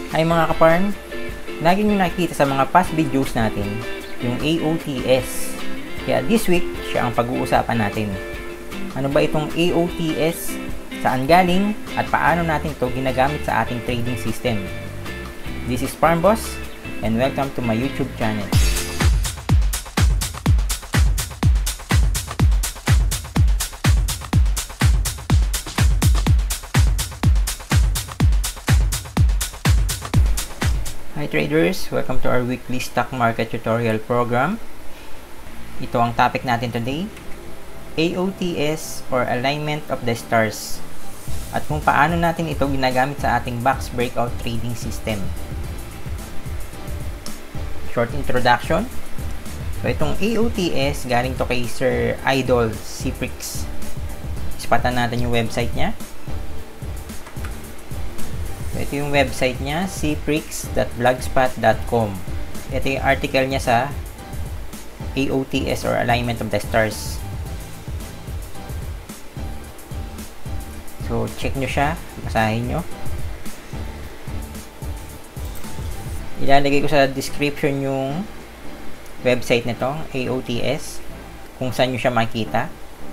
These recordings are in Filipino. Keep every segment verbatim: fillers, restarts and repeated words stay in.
Ay mga kaparn, lagi nyo nakikita sa mga past videos natin yung A O T S. Kaya this week, siya ang pag-uusapan natin. Ano ba itong A O T S? Saan galing? At paano natin ito ginagamit sa ating trading system? This is Farm Boss and welcome to my YouTube channel. Hi traders! Welcome to our weekly stock market tutorial program. Ito ang topic natin today, A O T S or Alignment of the Stars, at kung paano natin ito ginagamit sa ating box breakout trading system. Short introduction. So itong A O T S galing to kay Sir Idol Ciprix. Ispatan natin yung website niya. Ito yung website niya, ciprix dot blogspot dot com. Ito yung article niya sa A O T S or Alignment of the Stars. So, check nyo siya. Basahin nyo. Ilalagay ko sa description yung website nito, A O T S, kung saan nyo siya makita.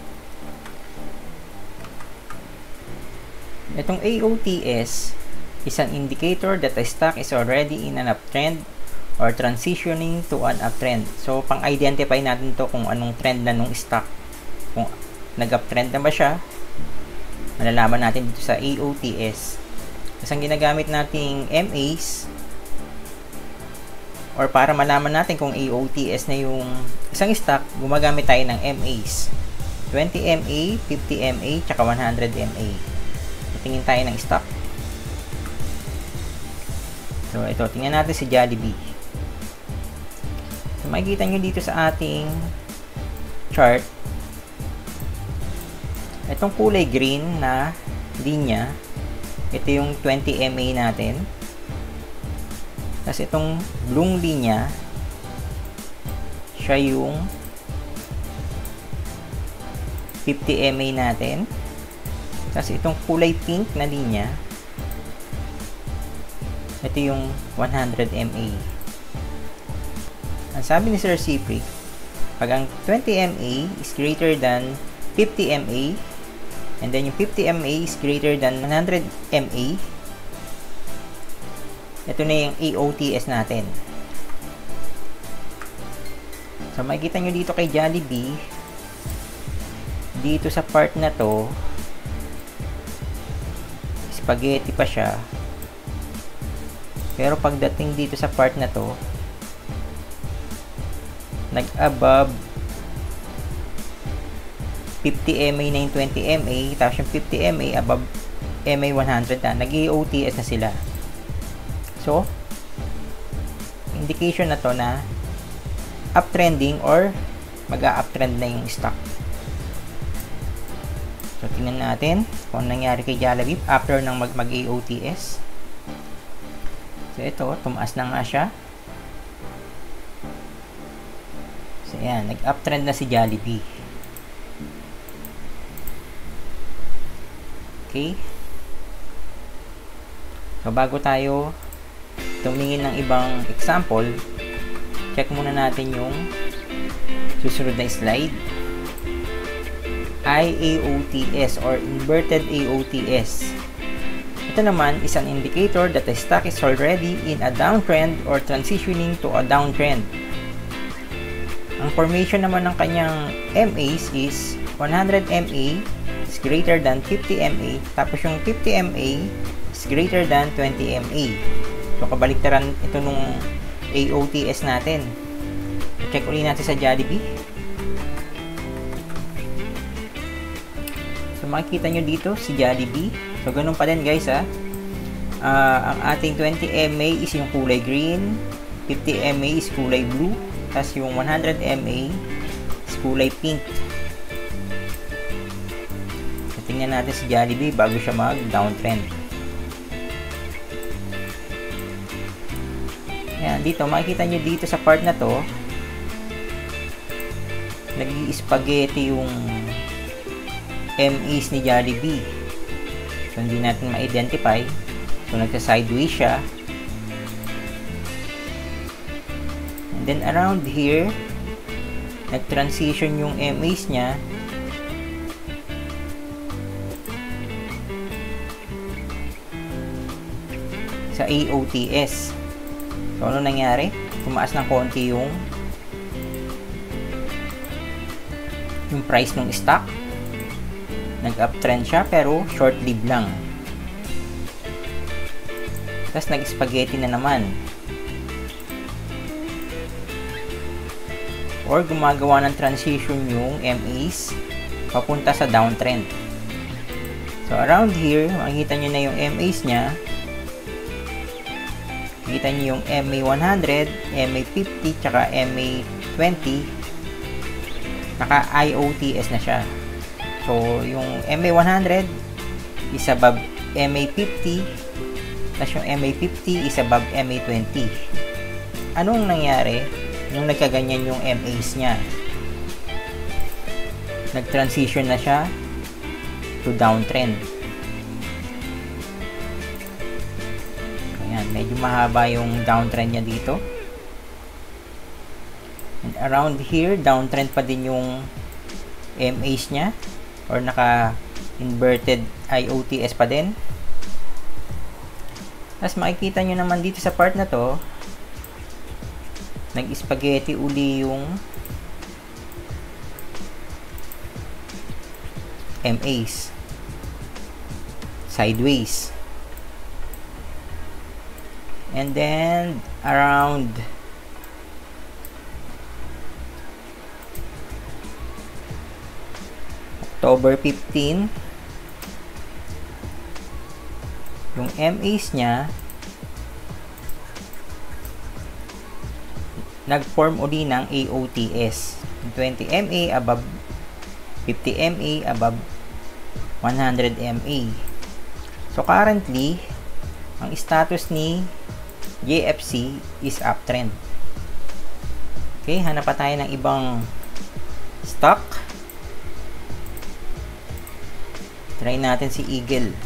Itong A O T S is an indicator that the stock is already in an uptrend or transitioning to an uptrend. So, pang-identify natin to kung anong trend na nung stock. Kung nag-uptrend na ba siya, malalaman natin dito sa A O T S. Kasi ang ginagamit nating M As, or para malaman natin kung A O T S na yung isang stock, gumagamit tayo ng M As. twenty M A, fifty M A, tsaka one hundred M A. Tingin tayo ng stock. So, ito, tingnan natin si Jollibee. So, makikita nyo dito sa ating chart, itong kulay green na linya, ito yung twenty M A natin. Tapos itong blue linya, siya yung fifty M A natin. Tapos itong kulay pink na linya, ito yung one hundred M A. Ang sabi ni Sir Ciprix, pag ang twenty M A is greater than fifty M A, and then yung fifty M A is greater than one hundred M A, ito na yung A O T S natin. So, makikita nyo dito kay Jollibee, dito sa part na to, spaghetti pa siya. Pero pagdating dito sa part na to, nag-above fifty M A na yung twenty M A, tapos yung fifty M A above M A one hundred na, nag-A O T S na sila. So, indication na to na uptrending or mag-a-uptrend na yung stock. So, tingnan natin kung nangyari kay Jollibee after ng mag-A O T S. So, ito, tumaas na nga siya. So, ayan, nag-uptrend na si Jollibee. Okay. So, bago tayo tumingin ng ibang example, check muna natin yung susunod na slide. I A O T S or Inverted A O T S. Ito naman is an indicator that the stock is already in a downtrend or transitioning to a downtrend. Ang formation naman ng kanyang M As is one hundred M A is greater than fifty M A, tapos yung fifty M A is greater than twenty M A. So, kabaliktaran ito nung A O T S natin. So, check ulit natin sa Jollibee. So, makikita nyo dito si Jollibee. So, ganun pa din guys ha. Uh, ang ating twenty M A is yung kulay green, fifty M A is kulay blue, tapos yung one hundred M A is kulay pink. So, tingnan natin si Jollibee bago siya mag-downtrend. Ayan, dito, makikita nyo dito sa part na to, nag-i-spaghetti yung M As ni Jollibee. So, hindi natin ma-identify. So, nagsa-sideways siya. Then around here, nag-transition yung M As niya sa A O T S. So, ano nangyari? Tumaas ng konti yung yung price ng stock. Nag-uptrend siya pero short-lived lang. Tapos nag-spaghetti na naman. Or gumagawa ng transition yung M As papunta sa downtrend. So, around here, makikita nyo na yung M As niya. Kita niyo yung M A one hundred, M A fifty, tsaka M A twenty. Naka I O T S na siya. So, yung M A one hundred is above M A fifty, tapos yung M A fifty is above M A twenty. Anong nangyari nung nagkaganyan yung M As niya? Nag-transition na siya to downtrend. Ayan, medyo mahaba yung downtrend niya dito. And around here, downtrend pa din yung M As niya, or naka-inverted I O T S pa din. Tapos makikita nyo naman dito sa part na to, nag-spaghetti uli yung M As sideways. And then around October fifteenth, yung M As niya nag-form uli ng A O T S. twenty M A above fifty M A above one hundred M A. So currently, ang status ni J F C is uptrend. Okay, hanap pa tayo ng ibang stock. Try natin si Eagle.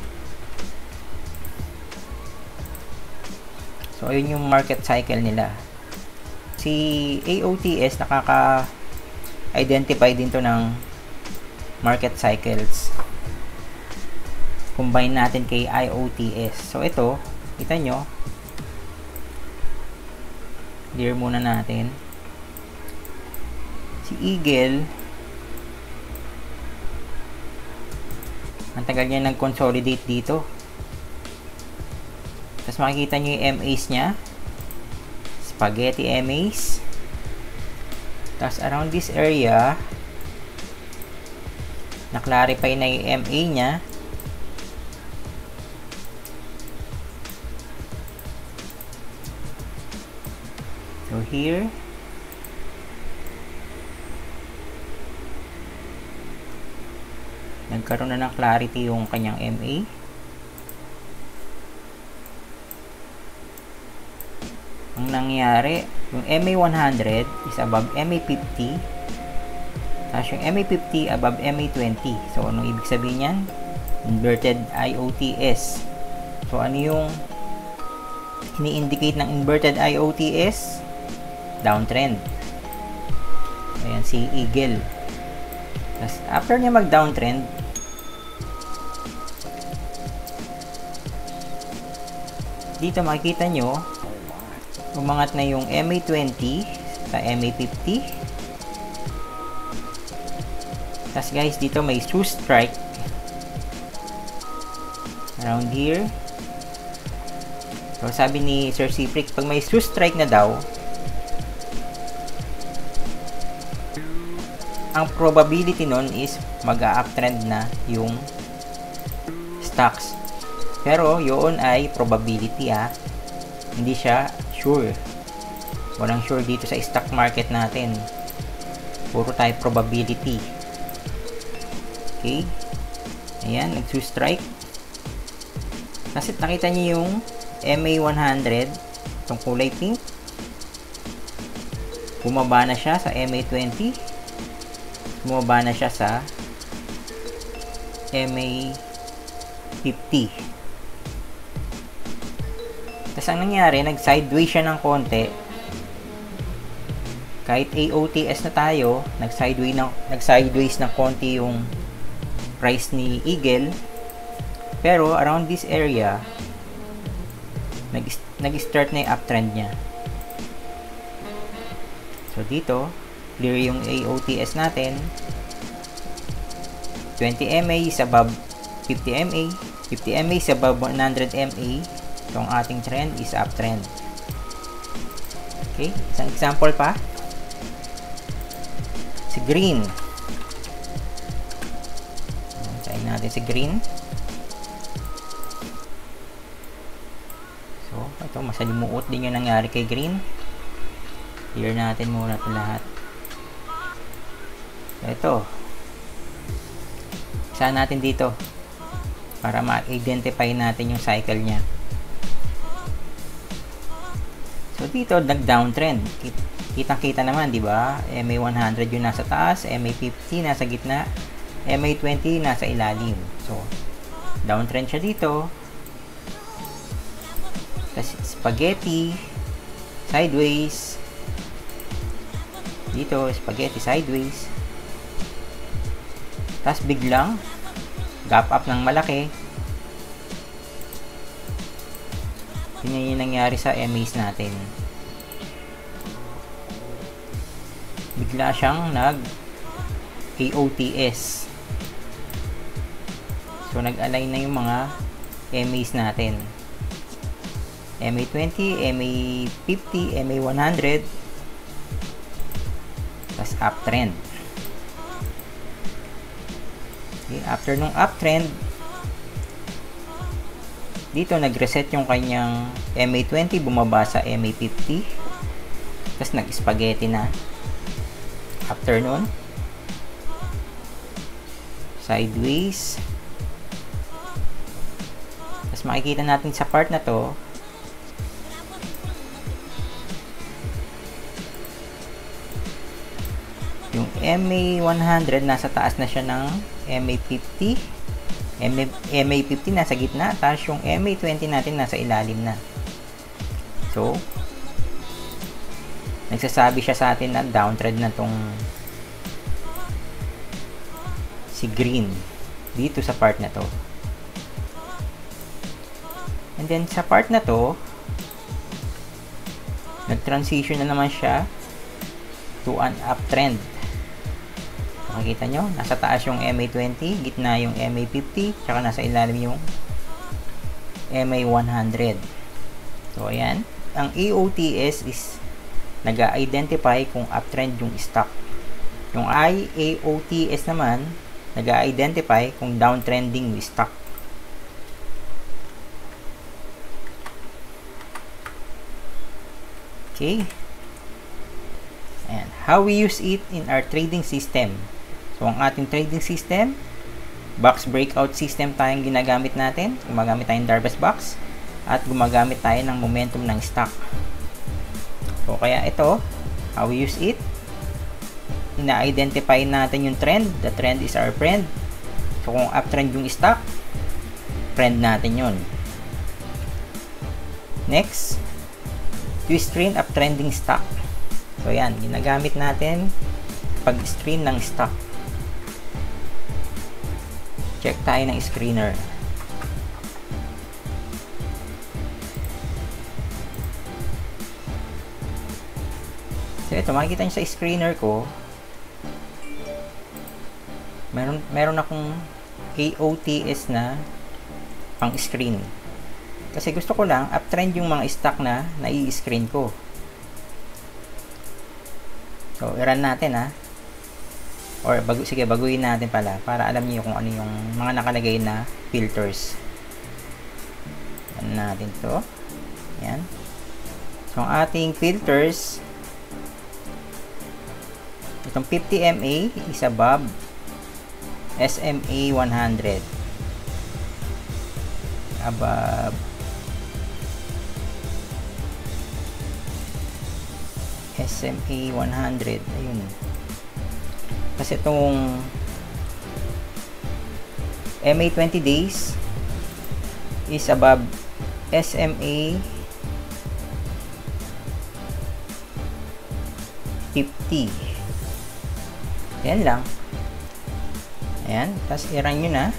So, ayun yung market cycle nila. Si A O T S nakaka-identify din to ng market cycles. Combine natin kay I O T S. So, ito, kita nyo, clear muna natin. Si Eagle, ang tagal niya nag-consolidate dito. Tapos makikita nyo yung M As niya. Spaghetti M As. Tapos around this area, na-clarify na yung M A niya. So here, nagkaroon na ng clarity yung kanyang M A. Ang nangyari, yung M A one hundred is above M A fifty, tapos yung M A fifty above M A twenty. So, anong ibig sabihin yan? Inverted I O T S. So, ano yung ini-indicate ng inverted I O T S? Downtrend. Ayan, si Eagle. Tapos, after niya mag-downtrend, dito makikita nyo, umangat na yung M A twenty sa M A fifty. Tapos guys, dito may shoe strike around here. So, sabi ni Sir Cipric, pag may shoe strike na daw, ang probability nun is mag-a-uptrend na yung stocks. Pero, yun ay probability ha. Hindi siya sure. Walang sure dito sa stock market natin. Puro tayo probability. Okay. Ayan, nag-strike. Kasi nakita niyo yung M A one hundred, itong kulay pink. Bumaba na siya sa M A twenty. Bumaba na siya sa M A fifty. Tapos ang nangyari, nag-sideways siya ng konti. kahit A O T S na tayo, nag-sideways ng, nag-sideways ng konti yung price ni Eagle, pero around this area, nag-start na yung uptrend niya. So, dito, clear yung A O T S natin. twenty M A is above fifty M A. fifty M A is above one hundred M A. Itong ating trend is uptrend. Okay, isang example pa. Si green. Try natin si green. So, ito, masalimuot din yung nangyari kay green. Clear natin muna ito lahat. Ito. Saan natin dito para ma-identify natin yung cycle niya. So, dito, nag-downtrend. Kitang-kita naman, di ba? M A one hundred yung nasa taas, M A fifty nasa gitna, M A twenty nasa ilalim. So, downtrend siya dito. Tapos, spaghetti, sideways. Dito, spaghetti, sideways. Tapos, biglang, gap up ng malaki. Yun yung nangyari sa M As natin. Bigla siyang nag A O T S. So, nag-align na yung mga M As natin. M A twenty, M A fifty, M A one hundred. Tapos, uptrend. Okay, after nung uptrend, dito nag-reset yung kanyang M A twenty, bumaba sa M A fifty. Tapos, nag-spaghetti na. After nun, sideways. Tapos makikita natin sa part na to, yung M A one hundred nasa taas na siya ng M A fifty. M A fifty nasa gitna, tapos yung M A twenty natin nasa ilalim na. So, nagsasabi siya sa atin na downtrend na tong si green dito sa part na to. And then sa part na to, nag-transition na naman siya to an uptrend. Makikita nyo, nasa taas yung M A twenty, gitna yung M A fifty, tsaka nasa ilalim yung M A one hundred. So, ayan. Ang A O T S is nag-identify kung uptrend yung stock. Yung I A O T S naman, nag-identify kung downtrending yung stock. Okay. And how we use it in our trading system. So, ang ating trading system, box breakout system tayong ginagamit natin. Gumagamit tayong Darvas box at gumagamit tayo ng momentum ng stock. So, kaya ito, how we use it, ina-identify natin yung trend. The trend is our friend. So, kung uptrend yung stock, friend natin yun. Next, twist screen uptrending stock. So, yan, ginagamit natin pag-screen ng stock. Check tayo ng screener. So, ito, makikita nyo sa screener ko, meron, meron akong A O T S na pang screen. Kasi gusto ko lang, uptrend yung mga stock na nai-screen ko. So, i-run natin ha. Or, bago, sige, baguhin natin pala para alam niyo kung ano yung mga nakalagay na filters. Run natin to. Yan. So, ang ating filters, itong fifty M A is above S M A one hundred. Above S M A one hundred. Ayun. Kasi itong M A twenty days is above S M A fifty. Yan lang. Ayan. Tapos i-run nyo na.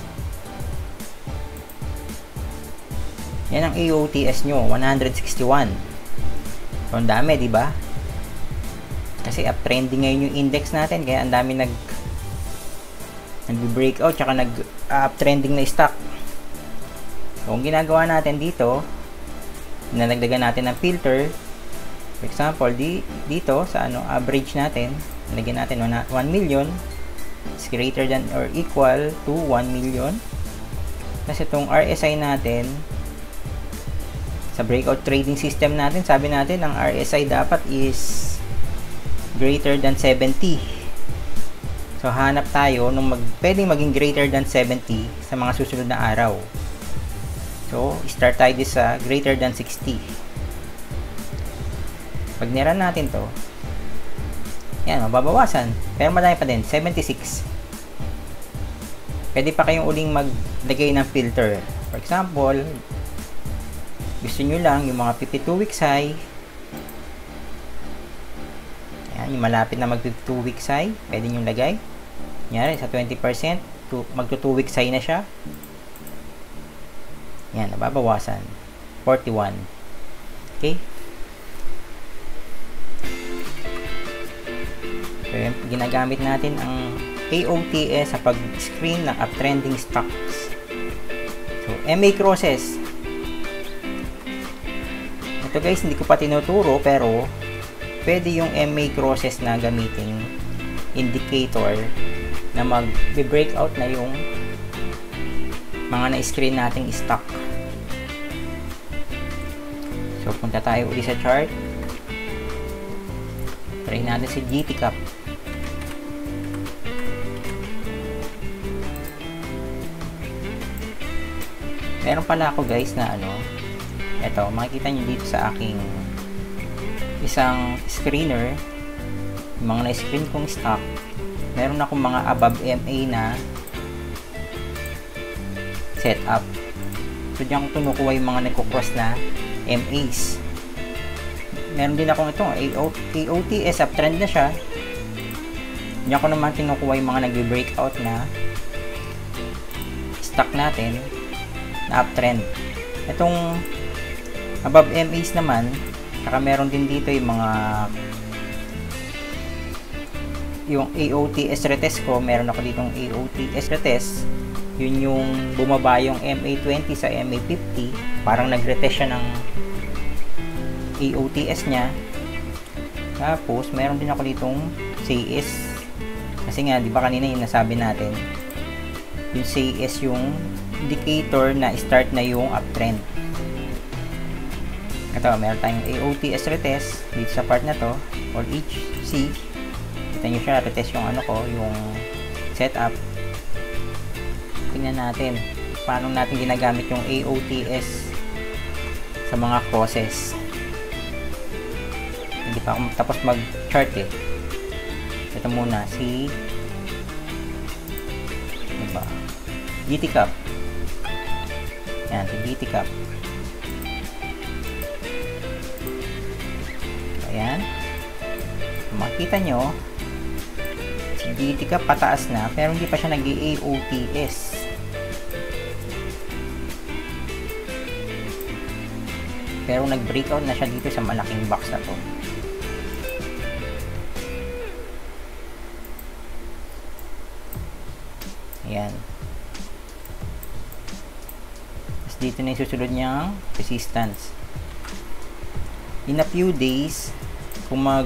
Yan ang A O T S nyo. one hundred sixty-one. So, ang dami, di ba? Kasi uptrending ngayon yung index natin. Kaya ang dami nag nag-breakout tsaka nag-uptrending na stock. So, ang ginagawa natin dito, nalagdagan natin ng filter. For example, di, dito sa ano average natin, nalagyan natin one million is greater than or equal to one million. Kasi itong R S I natin, sa breakout trading system natin, sabi natin, ang R S I dapat is greater than seventy. So, hanap tayo nung mag, pwedeng maging greater than seventy sa mga susunod na araw. So, start tayo sa greater than sixty. Pag niran natin to, yan, mababawasan. Pero madami pa din, seventy-six. Pwede pa kayong uling maglagay ng filter. For example, gusto nyo lang yung mga fifty-two weeks high. Yan, yung malapit na mag fifty-two weeks high, pwede nyo lagay. Yan, sa twenty percent, magto two weeks high na siya. Yan, nababawasan. forty-one. Okay? So, yan, ginagamit natin ang A O T S sa pag-screen ng uptrending stocks. So, M A crosses. Ito guys, hindi ko pa tinuturo, pero pwede yung M A crosses na gamitin indicator na mag-breakout na yung mga na-screen nating stock. So, punta tayo ulit sa chart. Try natin si G T Cap. Meron pala ako guys na ano, eto, makikita nyo dito sa aking isang screener, yung mga na-screen kong stock. Meron akong mga above M A na setup. So, diyan ko kinukuha yung mga nagko-cross na M As. Meron din akong ito, A O T S, uptrend na siya. Diyan ko naman kinukuha yung mga nag-breakout na stock natin na uptrend. Itong above M As naman, saka meron din dito yung mga yung A O T S retest ko. Meron ako ditong A O T S retest. Yun yung bumaba yung M A twenty sa M A fifty. Parang nag-retest siya ng A O T S nya. Tapos meron din ako ditong C S. Kasi nga, di ba kanina yung nasabi natin, yung C S yung indicator na start na yung uptrend. Ito, meron tayong A O T S retest dito sa part na to, or H C. Kita nyo siya, retest yung ano ko, yung setup. Tingnan natin paano natin ginagamit yung A O T S sa mga crosses. Hindi pa ako tapos mag chart eh. Ito muna si diba? G T Cap. Yan, si G T Cap. Ayan. Makita nyo, si G T Cap pataas na, pero hindi pa siya nag-A O T S. Pero nag-breakout na siya dito sa malaking box na to. Ayan. Tapos dito na yung susunod niyang resistance. In a few days, kung mag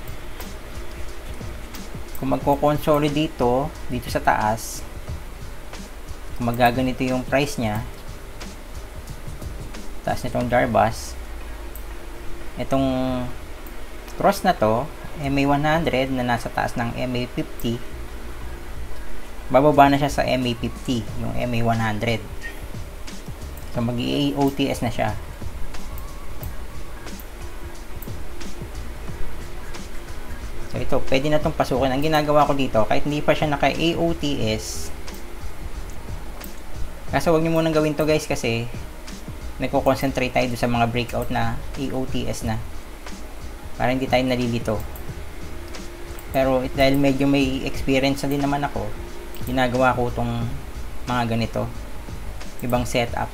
kung magko-consolidate dito, dito sa taas, kung magaganito yung price niya, taas nitong Darbas, itong cross na to, M A one hundred na nasa taas ng M A fifty, bababa na siya sa M A fifty, yung M A one hundred. So, mag-A O T S na siya. So, ito, pwede na itong pasukin. Ang ginagawa ko dito, kahit hindi pa siya naka-A O T S, kaso huwag nyo munang gawin to guys, kasi nagko-concentrate tayo sa mga breakout na A O T S na, para hindi tayo nalilito. Pero dahil medyo may experience na din naman ako, ginagawa ko itong mga ganito, ibang setup.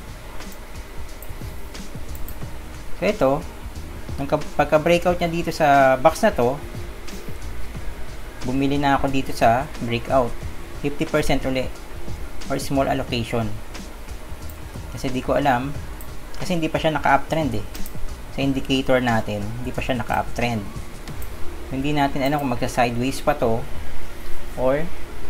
So ito, pagka-breakout niya dito sa box na to, bumili na ako dito sa breakout, fifty percent ulit or small allocation. Kasi di ko alam, kasi hindi pa siya naka-uptrend eh. Sa indicator natin, hindi pa siya naka-uptrend. Hindi natin alam kung magsa-sideways pa to or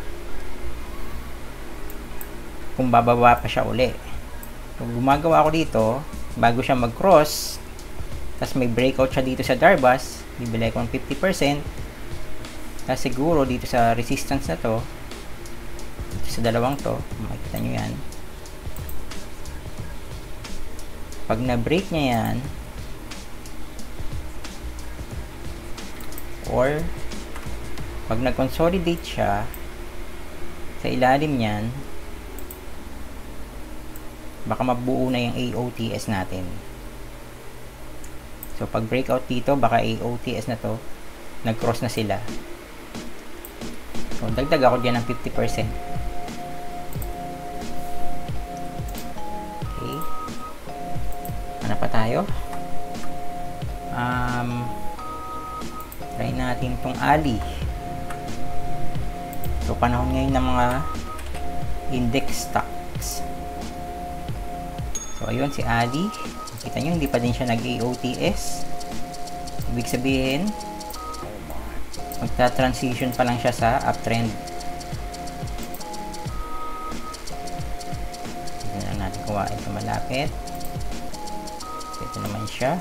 kung bababa pa siya uli. So, gumagawa ako dito, bago siya mag-cross, tapos may breakout siya dito sa Darbas, bibili ko ng fifty percent. Tapos siguro dito sa resistance na to, dito sa dalawang to, makikita nyo yan. Pag na-break niya yan, or pag nag-consolidate siya sa ilalim niyan, baka mabuo na yung A O T S natin. So pag breakout dito, baka A O T S na to nag-cross na sila. So dagdag ako dyan ng fifty percent. Okay, ano pa tayo? um try natin tong Ali. So panahon ngayon ng mga index stocks. So ayun si Ali, kita nyo hindi pa din siya nag A O T S. Ibig sabihin magta-transition pa lang siya sa uptrend. Hindi na natin kuhain ito malapit. So, ito naman siya.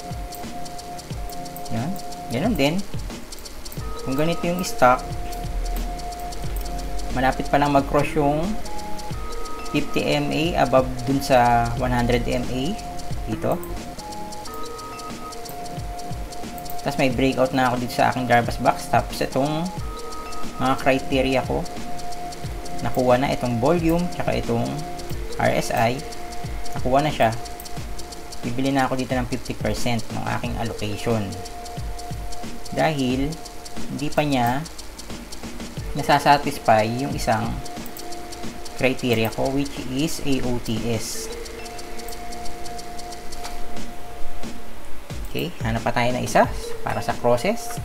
Yan, ganun din. Kung ganito yung stock, malapit pa lang mag-cross yung fifty M A above dun sa one hundred M A dito. Tapos may breakout na ako dito sa aking Darbas box. Tapos itong mga criteria ko, nakuha na itong volume tsaka itong R S I, nakuha na siya. Bibili na ako dito ng fifty percent ng aking allocation dahil hindi pa niya nasasatisfy yung isang criteria ko, which is A O T S. Okay, hanap pa tayo ng isa para sa crosses.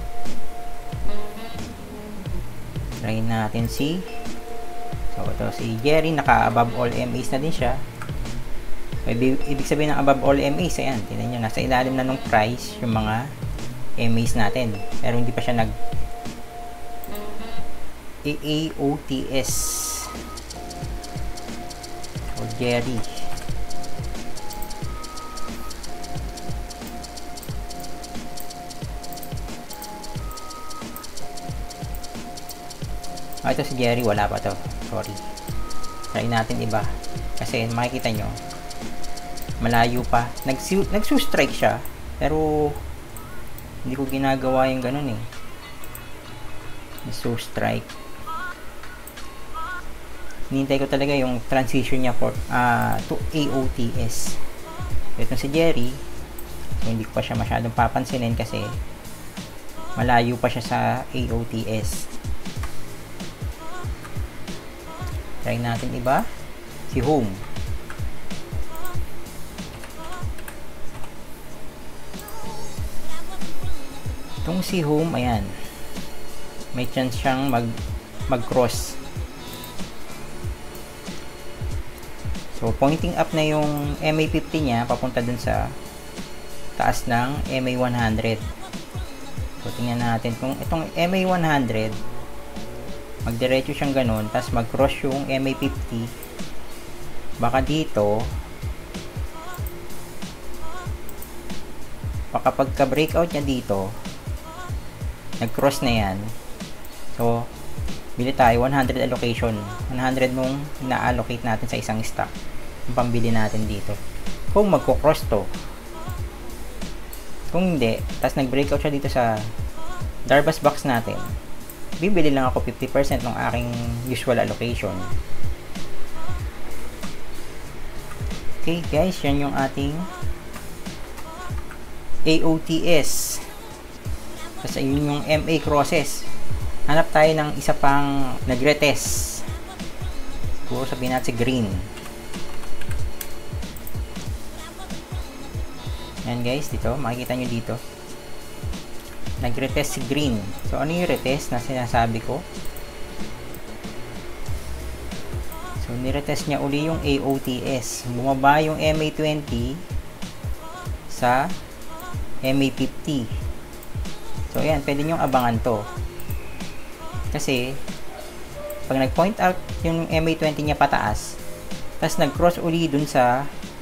Try natin si so ito si Jerry, naka above all M As na din siya. Ibig sabihin ng above all M As, ayan, tingnan nyo, nasa ilalim na nung price yung mga M As natin, pero hindi pa siya nag A O T S. O Jerry, ah, ito si Jerry, wala pa to, sorry. Try natin iba kasi makikita nyo malayo pa, nagsu-strike siya pero hindi ko ginagawa yung ganun eh. Nagsu-strike, hinintay ko talaga yung transition niya for, uh, to A O T S. Ito si Jerry, so hindi ko pa siya masyadong papansinin kasi malayo pa siya sa A O T S. Try natin iba, si Home. Itong si Home, ayan, may chance siyang mag mag-cross. So pointing up na yung M A fifty niya papunta dun sa taas ng M A one hundred. So tingnan natin kung itong M A one hundred magdiretso siyang ganun, tapos mag-cross yung M A fifty, baka dito baka pagka-breakout niya dito nag-cross na yan. So bili tayo one hundred allocation, one hundred nung na-allocate natin sa isang stock, yung pambili natin dito. Kung magko-cross to, kung hindi, tapos nag-breakout siya dito sa Darbas box natin, bibili lang ako fifty percent ng aking usual allocation. Okay guys, yan yung ating A O T S. Tapos ayun yung M A crosses. Hanap tayo ng isa pang nagre-test. Siguro sabihin natin si green. Yan guys, dito. Makikita nyo dito. Nagre-test si green. So ano yung retest na sinasabi ko? So niretest niya uli yung A O T S. Bumaba yung M A twenty sa M A fifty. So ayan, pwede nyo abangan to. Kasi pag nag-point out yung M A twenty niya pataas, tapos nag-cross uli dun sa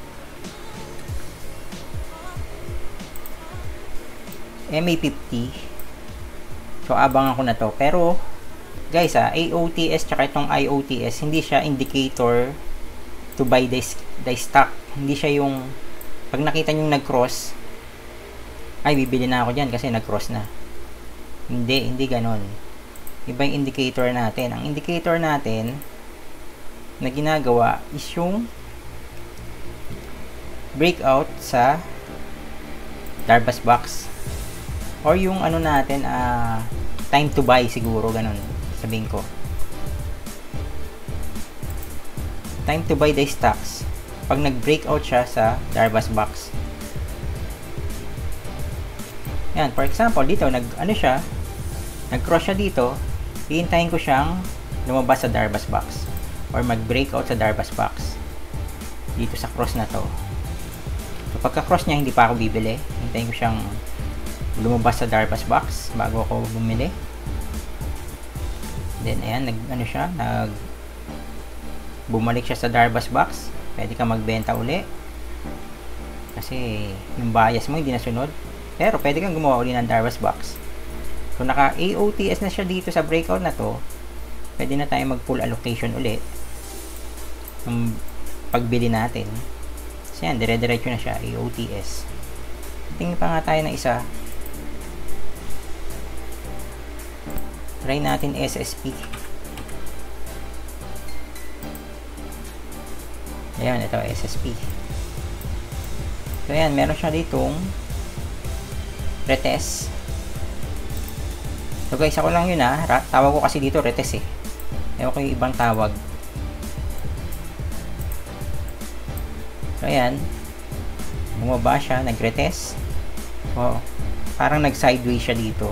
M A fifty, so abangan ko na to. Pero guys, ah, A O T S tsaka itong I O T S, hindi siya indicator to buy the, the stock. Hindi siya yung pag nakita nyo nag-cross, ay bibili na ako dyan kasi nag-cross na. Hindi, hindi ganon. Iba yung indicator natin. Ang indicator natin na ginagawa is yung breakout sa Darvas box, or yung ano natin, uh, time to buy siguro, ganon sabihin ko. Time to buy the stocks pag nag-breakout siya sa Darvas box. Yan, for example, dito nag ano siya, nag-cross siya dito, hihintayin ko siyang lumabas sa Darvas box or mag-breakout sa Darvas box dito sa cross na to. So pagka-cross niya, hindi pa ako bibili. Hintayin ko siyang lumabas sa Darvas box bago ako bumili. Then ayan, nag ano siya, nag bumalik siya sa Darvas box. Pwede ka magbenta uli kasi yung bias mo hindi nasunod, pero pwede kang gumawa uli ng Darvas box. So naka A O T S na siya dito sa breakout na to, pwede na tayo mag full allocation uli ng pagbili natin. So yan, dire-diretso na siya, A O T S. Tingin pa nga tayo ng isa. Try natin S S P. Ayan, ito S S P. So ayan, meron siya ditong retest. So guys, ako lang yun ha. Tawag ko kasi dito retest eh. Ewan ko yung ibang tawag. So ayan, bumaba siya, nag-retest. Oh, parang nag-sideways siya dito.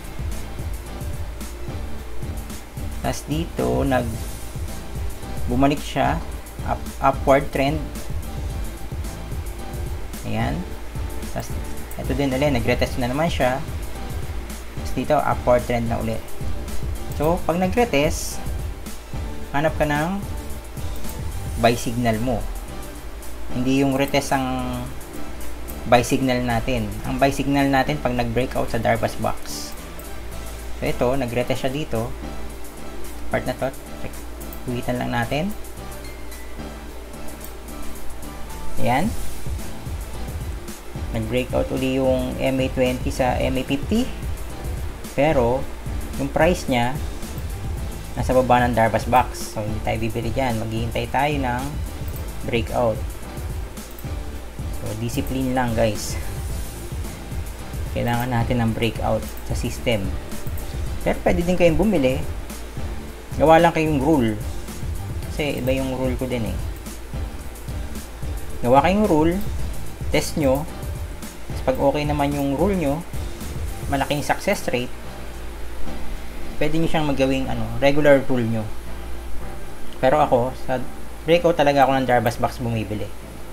Tapos dito, nag bumalik siya, up, upward trend. Ayan. Tapos, ito din ulit, nag-retest na naman siya. Tapos dito, upward trend na ulit. So, pag nag-retest, hanap ka ng buy signal mo. Hindi yung retest ang buy signal natin. Ang buy signal natin pag nag-breakout sa Darvas box. So, ito, nag-retest siya dito. Part na to, tuwitan lang natin. Ayan. Nag-breakout uli yung M A twenty sa M A fifty. Pero, yung price niya, nasa baba ng Darvas box. So, hindi tayo bibili dyan. Maghihintay tayo ng breakout. So, discipline lang guys. Kailangan natin ng breakout sa system. Pero, pwede din kayong bumili. Gawa lang kayong rule. Kasi, iba yung rule ko din eh. Gawa kayong rule. Test nyo. Pag okay naman yung rule nyo, malaking success rate, pwede nyo siyang magawing ano, regular rule nyo. Pero ako, sa breakout talaga ako ng Darvas box bumibili.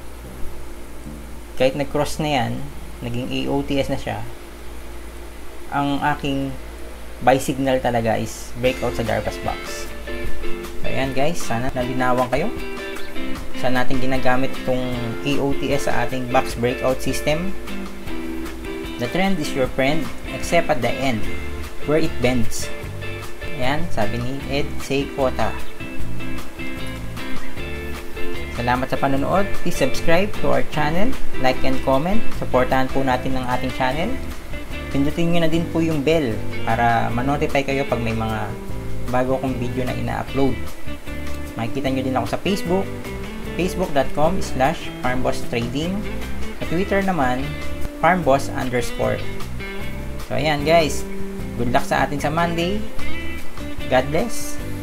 Kahit nag-cross na yan, naging A O T S na siya, ang aking buy signal talaga is breakout sa Darvas box. So, ayan guys, sana nalinawan kayo. Saan natin ginagamit itong A O T S sa ating box breakout system. The trend is your friend except at the end where it bends. Ayan, sabi ni Ed Seikota. Salamat sa panonood. Please subscribe to our channel, like and comment. Supportahan po natin ang ating channel. Pindutin nyo na din po yung bell para ma-notify kayo pag may mga bago akong video na ina-upload. Makikita nyo din ako sa Facebook, facebook.com slash farmboss trading. Sa Twitter naman, farmboss underscore. So, ayan guys. Good luck sa atin sa Monday. God bless.